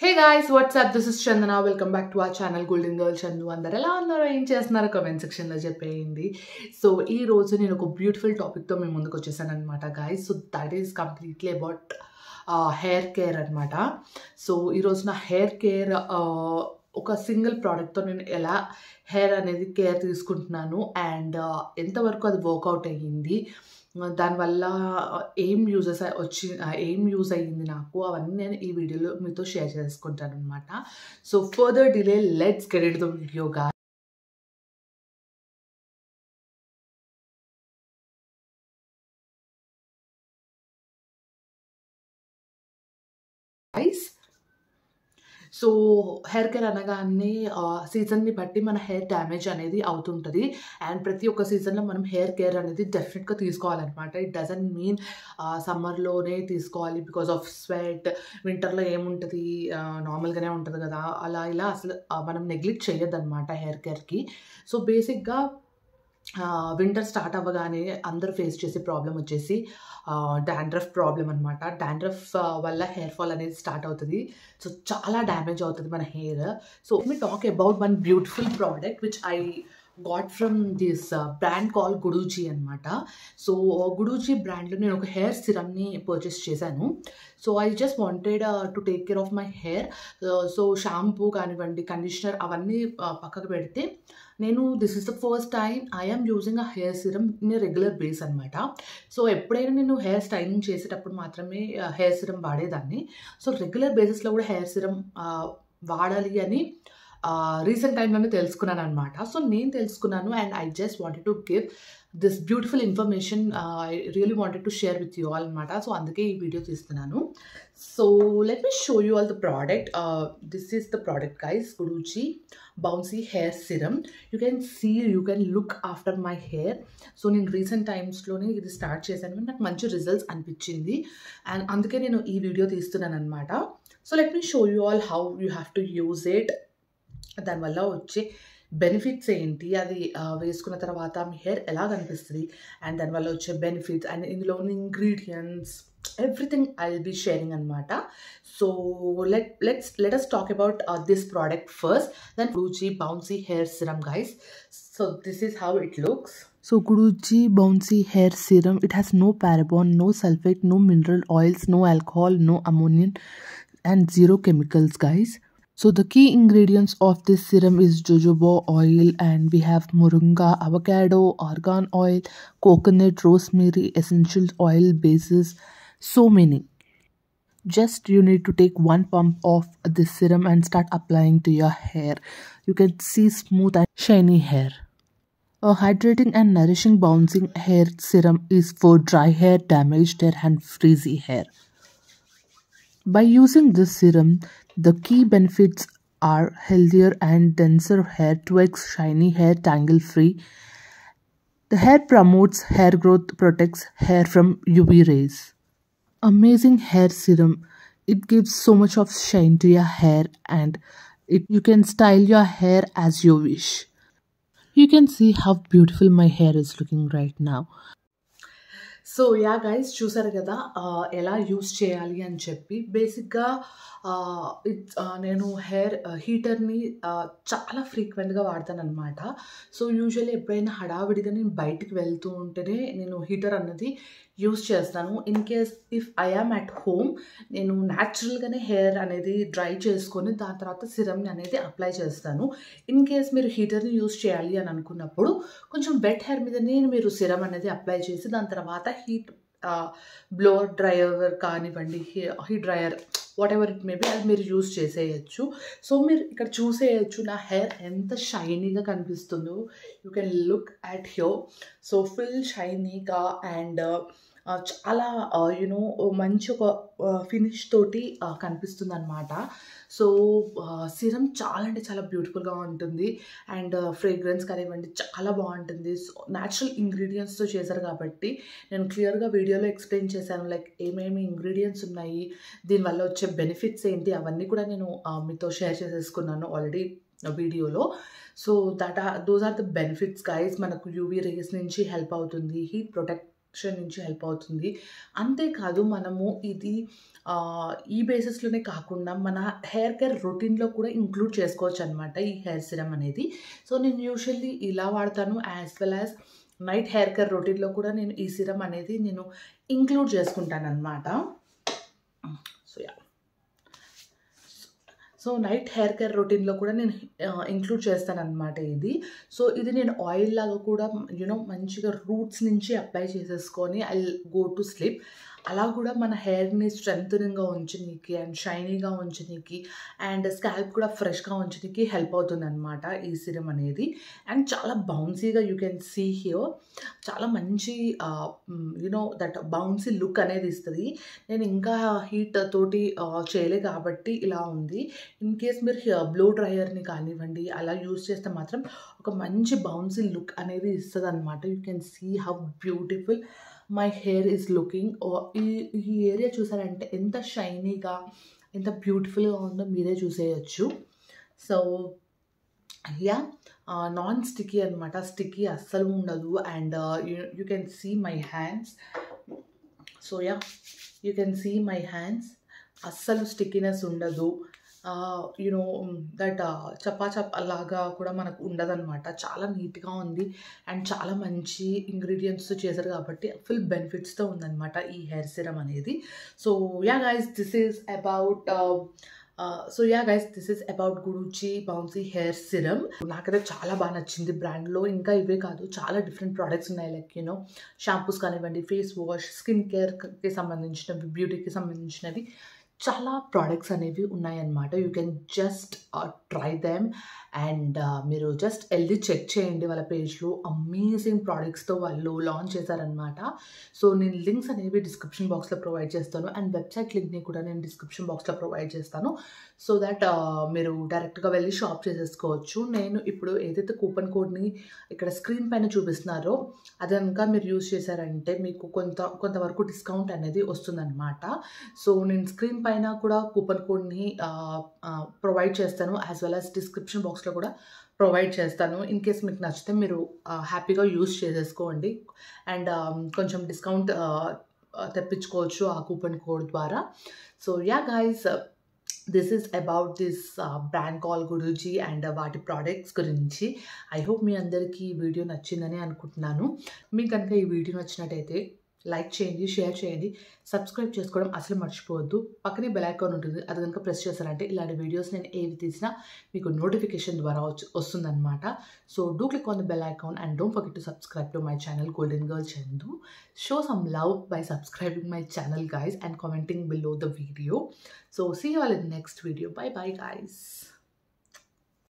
Hey guys, what's up? This is Chandana. Welcome back to our channel Golden Girl Chandu. అందరు ఎలా ఉన్నారో ఏం చేస్తున్నారో కామెంట్ సెక్షన్లో చెప్పేయండి. సో ఈ రోజు నేను ఒక బ్యూటిఫుల్ టాపిక్తో మేము ముందుకు వచ్చేసాను అనమాట guys. So that is completely about hair care అనమాట. సో ఈరోజు నా హెయిర్ కేర్ ఒక సింగిల్ ప్రోడక్ట్తో నేను ఎలా హెయిర్ అనేది కేర్ తీసుకుంటున్నాను అండ్ ఎంతవరకు అది వర్కౌట్ అయ్యింది, దానివల్ల ఏం యూజ్ అయ్యింది నాకు, అవన్నీ నేను ఈ వీడియోలో మీతో షేర్ చేసుకుంటాను అనమాట. So further delay, let's get it the video guys. So hair care అనగానే సీజన్ని బట్టి మన హెయిర్ డ్యామేజ్ అనేది అవుతుంటుంది అండ్ ప్రతి ఒక్క సీజన్లో మనం హెయిర్ కేర్ అనేది డెఫినెట్గా తీసుకోవాలన్నమాట. ఇట్ డజంట్ మీన్ సమ్మర్లోనే తీసుకోవాలి బికాస్ ఆఫ్ స్వెట్, వింటర్లో ఏముంటుంది నార్మల్గానే ఉంటుంది కదా, అలా ఇలా అసలు మనం నెగ్లెక్ట్ చేయొద్దు అనమాట హెయిర్ కేర్కి. సో బేసిక్గా వింటర్ స్టార్ట్ అవ్వగానే అందరూ ఫేస్ చేసే ప్రాబ్లం వచ్చేసి డాండ్రఫ్ ప్రాబ్లం అనమాట. డాండ్రఫ్ వల్ల హెయిర్ ఫాల్ అనేది స్టార్ట్ అవుతుంది. సో చాలా డ్యామేజ్ అవుతుంది మన hair. So me talk about one beautiful product which I got from this brand call Guduchi అనమాట. సో గుడూచి బ్రాండ్లో నేను ఒక హెయిర్ సిరమ్ని పర్చేస్ చేశాను. So I just wanted to take care of my hair. So shampoo కానివ్వండి, conditioner అవన్నీ పక్కకు పెడితే నేను this is the first time I'm using a hair serum in regular base అనమాట. సో ఎప్పుడైనా నేను హెయిర్ స్టైలింగ్ చేసేటప్పుడు మాత్రమే హెయిర్ సిరమ్ వాడేదాన్ని. సో రెగ్యులర్ బేసిస్లో కూడా హెయిర్ సిరమ్ వాడాలి అని రీసెంట్ టైంలోనే తెలుసుకున్నాను అనమాట. సో నేను తెలుసుకున్నాను and I just wanted to give this beautiful information. I really wanted to share with you all అనమాట. సో అందుకే ఈ వీడియో తీస్తున్నాను. So let me show you all the product. This is the product guys, Guduchi bouncy hair serum. You can look after my hair. So నేను recent టైమ్స్లోనే ఇది start చేశాను, నాకు మంచి రిజల్ట్స్ అనిపించింది అండ్ అందుకే నేను ఈ వీడియో తీస్తున్నాను అనమాట. So let me show you all how you have to use it, దానివల్ల వచ్చే బెనిఫిట్స్ ఏంటి, అది వేసుకున్న తర్వాత మీ హెయిర్ ఎలా కనిపిస్తుంది అండ్ దానివల్ల వచ్చే బెనిఫిట్స్ అండ్ ఇందులో ఉన్న ingredients everything I will be sharing అనమాట. So let us talk about this product first, then Guduchi Bouncy Hair Serum guys. So this is how it looks. So Guduchi Bouncy Hair Serum, it has no paraben, no sulfate, no mineral oils, no alcohol, no ammonia and zero chemicals guys. So the key ingredients of this serum is jojoba oil and we have moringa, avocado, argan oil, coconut, rosemary, essential oil bases, so many. Just you need to take one pump of this serum and start applying to your hair. You can see smooth and shiny hair. A hydrating and nourishing bouncing hair serum is for dry hair, damaged hair and frizzy hair. By using this serum, the key benefits are healthier and denser hair, twigs, shiny hair, tangle-free. The hair promotes hair growth, protects hair from UV rays. Amazing hair serum. It gives so much of shine to your hair and you can style your hair as you wish. You can see how beautiful my hair is looking right now. So yeah guys, చూసారు కదా ఎలా use చేయాలి అని చెప్పి. బేసిక్గా నేను hair హీటర్ని చాలా ఫ్రీక్వెంట్గా వాడతాను అనమాట. సో యూజువల్లీ ఎప్పుడైనా హడావిడిగా నేను బయటికి వెళ్తూ ఉంటేనే నేను హీటర్ అన్నది యూస్ చేస్తాను. In case if I am at home, నేను న్యాచురల్గానే హెయిర్ అనేది డ్రై చేసుకొని దాని తర్వాత సిరమ్ని అనేది అప్లై చేస్తాను. ఇన్ కేస్ మీరు హీటర్ని యూస్ చేయాలి అని అనుకున్నప్పుడు కొంచెం వెట్ హెయిర్ మీదనే మీరు సిరమ్ అనేది అప్లై చేసి దాని తర్వాత హీట్ బ్లోవర్ డ్రయర్ కానివ్వండి, heat dryer whatever it maybe అది మీరు యూస్ చేసేయచ్చు. సో మీరు ఇక్కడ చూసేయచ్చు నా హెయిర్ ఎంత షైనీగా కనిపిస్తుందో. You can look at here. So full షైనీగా అండ్ చాలా యూనో మంచి ఒక ఫినిష్ తోటి కనిపిస్తుంది అనమాట. సో సిరమ్ చాలా అంటే చాలా బ్యూటిఫుల్గా ఉంటుంది అండ్ ఫ్రేగ్రెన్స్ కానివ్వండి చాలా బాగుంటుంది. సో న్యాచురల్ ఇంగ్రీడియంట్స్తో చేశారు కాబట్టి నేను క్లియర్గా వీడియోలో ఎక్స్ప్లెయిన్ చేశాను, లైక్ ఏమేమి ఇంగ్రీడియంట్స్ ఉన్నాయి, దీనివల్ల వచ్చే బెనిఫిట్స్ ఏంటి, అవన్నీ కూడా నేను మీతో షేర్ చేసేసుకున్నాను ఆల్రెడీ వీడియోలో. So those are the benefits guys. మనకు యూవీ రేస్ నుంచి హెల్ప్ అవుతుంది, హీట్ నుంచి హెల్ప్ అవుతుంది. అంతేకాదు మనము ఇది ఈ బేసిస్‌లోనే కాకుండా మన హెయిర్ కేర్ రొటీన్‌లో కూడా ఇంక్లూడ్ చేసుకోవచ్చనమాట ఈ హెయిర్ సిరమ్ అనేది. సో, నేను యూజువల్లీ ఇలా వాడతాను. As well as night hair care రొటీన్‌లో కూడా నేను ఈ సిరమ్ అనేది నేను ఇంక్లూడ్ చేసుకుంటాననమాట. So, yeah! So, night hair care రొటీన్‌లో కూడా నేను ఇంక్లూడ్ చేస్తాననమాట ఇది. సో, ఇది నేను ఆయిల్ లాగా కూడా మంచిగా రూట్స్ నుంచి అప్లై చేసేసుకొని I will go to sleep. అలా కూడా మన హెయిర్‌ని స్ట్రెంథెనింగ్‌గా ఉంచనీకి అండ్ షైనీగా ఉంచనీకి అండ్ స్కాల్ప్ కూడా ఫ్రెష్‌గా ఉంచనీకి హెల్ప్ అవుతుందనమాట ఈ సిరమ్ అనేది. అండ్ చాలా బౌన్సీగా యూ కెన్ సీ హియర్ చాలా మంచి దట్ బౌన్సీ లుక్ అనేది ఇస్తది. నేను ఇంకా హీట్ తోటి చేయలే కాబట్టి ఇలా ఉంది. ఇన్ కేస్ మీరు బ్లో డ్రైయర్‌ని కానివ్వండి అలా యూజ్ చేస్తే మాత్రం ఒక మంచి బౌన్సీ లుక్ అనేది ఇస్తదనమాట. You can see how beautiful my hair is looking. ఈ ఏరియా చూసారంటే ఎంత షైనీగా ఎంత బ్యూటిఫుల్గా ఉందో మీరే చూసేయచ్చు. So, yeah! నాన్ స్టిక్కీ అనమాట. స్టిక్కీ అస్సలు ఉండదు. And you can see my hands. So, yeah! You can see my hands. అస్సలు స్టిక్కీనెస్ ఉండదు. దట్ చపాచప్ అలాగా కూడా మనకు ఉండదనమాట. చాలా నీట్‌గా ఉంది. అండ్ చాలా మంచి ఇంగ్రీడియెంట్స్‌తో చేశారు కాబట్టి ఫుల్ బెనిఫిట్స్‌తో ఉందనమాట ఈ హెయిర్ సిరమ్ అనేది. So, yeah guys this is about Guduchi bouncy hair serum. నాకైతే చాలా బాగా నచ్చింది బ్రాండ్‌లో. ఇంకా ఇవే కాదు చాలా డిఫరెంట్ ప్రొడక్ట్స్ ఉన్నాయి. లైక్ షాంపూస్ కానివ్వండి, ఫేస్ వాష్, స్కిన్ కేర్‌కి సంబంధించినవి, బ్యూటీకి సంబంధించినవి చాలా ప్రొడక్ట్స్ అనేవి ఉన్నాయన్నమాట. You can just try them and మీరు జస్ట్ ఎళ్ళి చెక్ చేయండి వాళ్ళ పేజ్‌లో. అమేజింగ్ ప్రొడక్ట్స్‌తో వాళ్ళు లాంచ్ చేశారనమాట. సో, నేను లింక్స్ అనేవి డిస్క్రిప్షన్ బాక్స్‌లో ప్రొవైడ్ చేస్తాను. అండ్ వెబ్‌సైట్ లింక్‌ని కూడా నేను డిస్క్రిప్షన్ బాక్స్‌లో ప్రొవైడ్ చేస్తాను. సో దట్ మీరు డైరెక్ట్‌గా వెళ్ళి షాప్ చేసేసుకోవచ్చు. నేను ఇప్పుడు ఏదైతే కూపన్ కోడ్‌ని ఇక్కడ స్క్రీన్ పైన చూపిస్తున్నారో అది కనుక మీరు యూజ్ చేశారంటే మీకు కొంతవరకు డిస్కౌంట్ అనేది వస్తుందనమాట. సో, నేను స్క్రీన్ పైన కూడా కూపన్ కోడ్‌ని ప్రొవైడ్ చేస్తాను. యాజ్ వెల్ యాజ్ డిస్క్రిప్షన్ బాక్స్‌లో కూడా ప్రొవైడ్ చేస్తాను. ఇన్ కేస్ మీకు నచ్చితే మీరు హ్యాపీగా యూజ్ చేసేసుకోండి. అండ్ కొంచెం డిస్కౌంట్ తెప్పించుకోవచ్చు ఆ కూపన్ కోడ్ ద్వారా. So, yeah guys this is about this brand call Guruji and వాటి ప్రోడక్ట్స్ గురించి. ఐ హోప్ మీ అందరికీ ఈ వీడియో నచ్చిందని అనుకుంటున్నాను. మీకు కనుక ఈ వీడియో నచ్చినట్టయితే లైక్ చేయండి, షేర్ చేయండి, సబ్స్క్రైబ్ చేసుకోవడం అసలు మర్చిపోవద్దు. పక్కనే బెల్ ఐకాన్ ఉంటుంది. అది కనుక ప్రెస్ చేశారంటే ఇలాంటి వీడియోస్ నేను ఏవి తీసినా మీకు నోటిఫికేషన్ ద్వారా వస్తుందన్నమాట. So, do click on the bell icon and don't forget to subscribe to my channel Golden Girl Chandu. Show some love by subscribing my channel guys and commenting below the video. So, see you all in the next video. Bye bye guys.